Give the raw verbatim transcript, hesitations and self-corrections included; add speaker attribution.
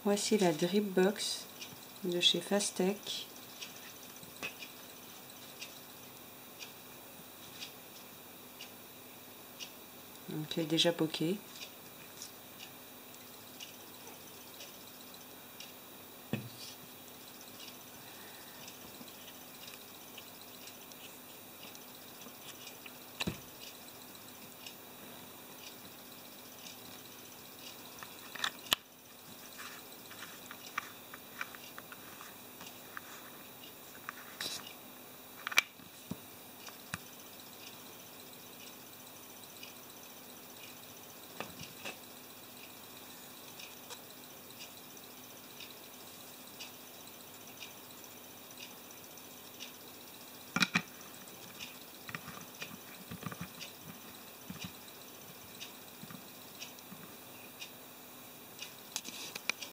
Speaker 1: Voici la Drip Box de chez Fastech. Donc elle est déjà poquée.